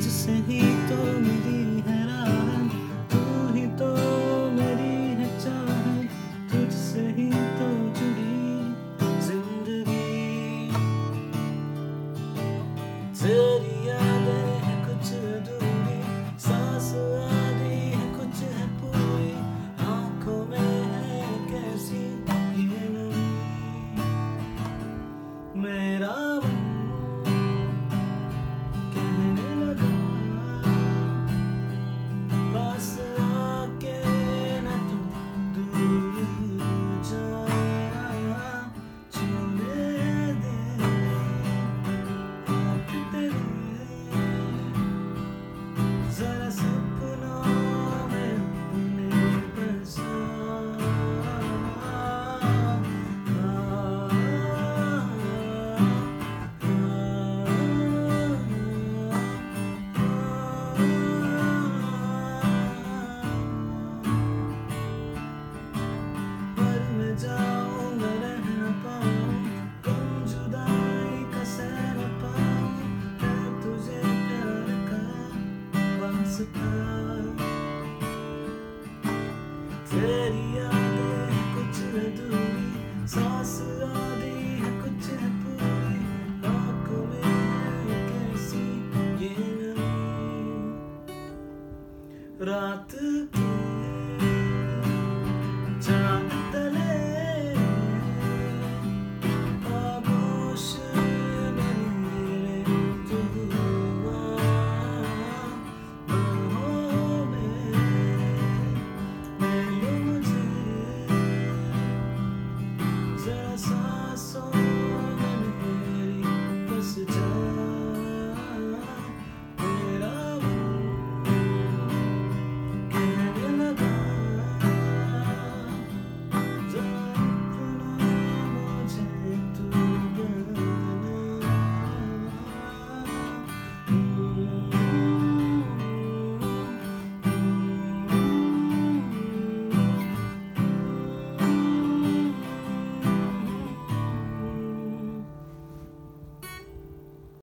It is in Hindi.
तुझसे ही तो मेरी है राह, तू ही तो मेरी है चाह, तुझसे ही तो जुड़ी जिंदगी। तेरी यादें हैं कुछ अधूरी, सांस आधी है कुछ है पूरी, आंखों में है कैसी ये नमी। मेरा मन कहने लगा, पास आके न तू दूर जा, छूने दे हाथ तेरे, जरा सपनों में अपने बसा। पर मैं जाऊं न रह न पाऊं, तुम जुदाई का सह न पाऊं, है तुझे प्यार का वास्ता। तेरी यादें हैं कुछ अधूरी, सांस आधी है कुछ है पूरी, आंखों में है कैसी ये नमी। रात की